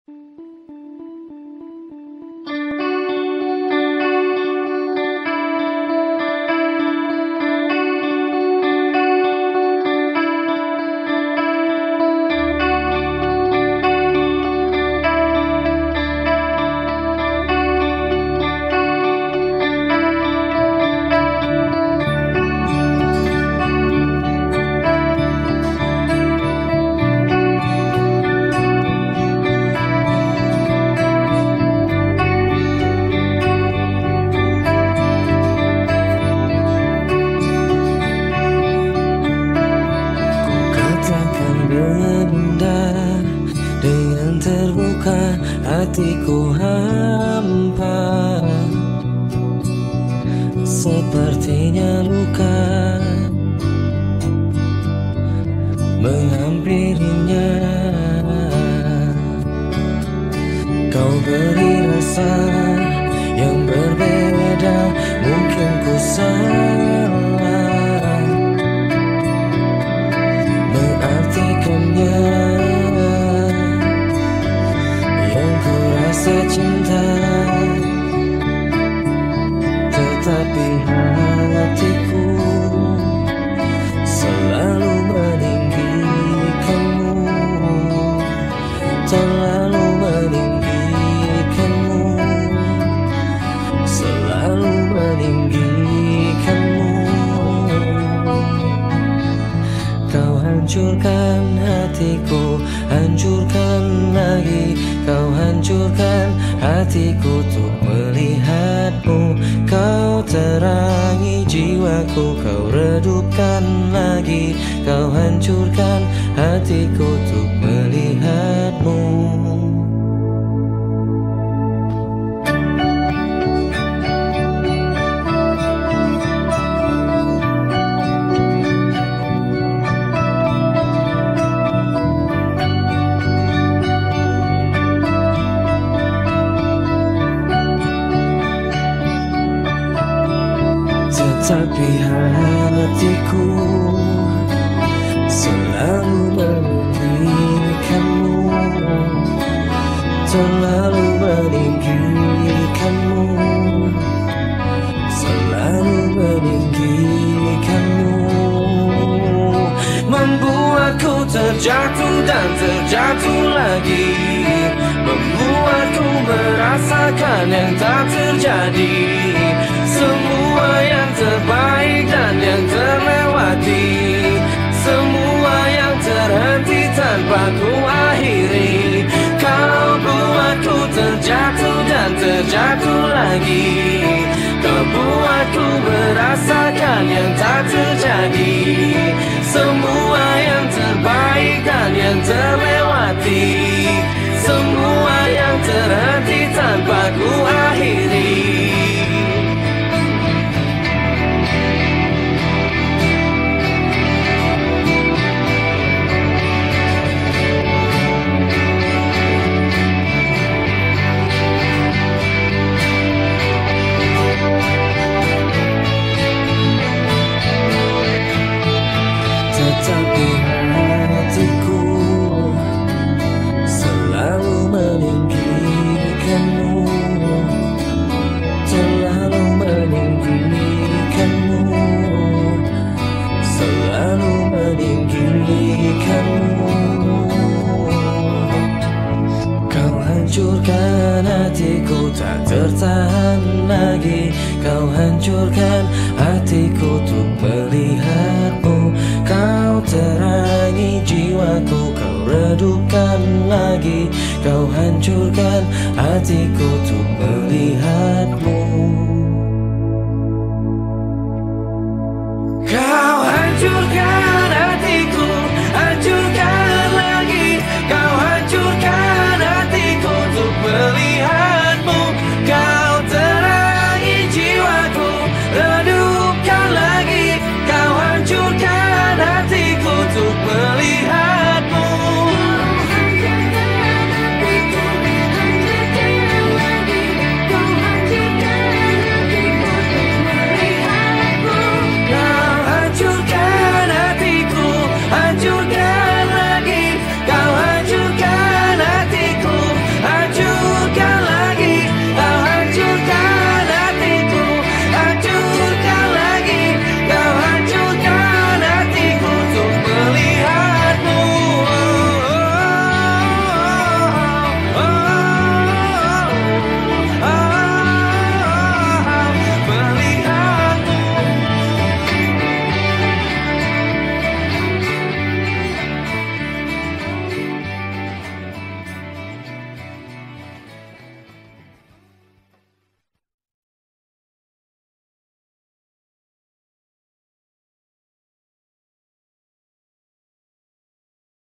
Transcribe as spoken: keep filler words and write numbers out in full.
Benar dengan terbuka hatiku hampa, sepertinya luka menghampirinya. Kau beri rasa yang berbeda, mungkin ku salah mengartikannya. Yang ku rasa cinta, tetapi hatiku selalu meninggikanmu, terlalu meninggikanmu, selalu meninggikanmu. Kau hancurkan hatiku, hancurkan lagi. Kau hancurkan hatiku untuk melihatmu. Kau terangi jiwaku, kau redupkan lagi. Kau hancurkan hatiku untuk melihatmu. Tapi hatiku selalu meninggikanmu, terlalu meninggikanmu, selalu meninggikanmu. Membuatku terjatuh dan terjatuh lagi, membuatku merasakan yang tak terjadi. Semua yang terbaik dan yang terlewati, semua yang terhenti tanpa ku akhiri. Kau buatku terjatuh dan terjatuh lagi, kau buatku merasakan yang tak terjadi. Semua yang terbaik dan yang terlewati, semua yang terhenti tanpa ku akhiri. Tetapi hatiku selalu meninggikanmu, terlalu meninggikanmu, selalu meninggikanmu. Kau hancurkan hatiku, tak tertahan lagi. Kau hancurkan hatiku untuk melihatmu. Kau terangi jiwaku, kau redupkan lagi. Kau hancurkan hatiku untuk melihatmu.